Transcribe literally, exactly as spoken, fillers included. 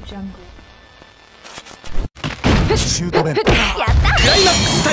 シュートメン。やった。クライマックス。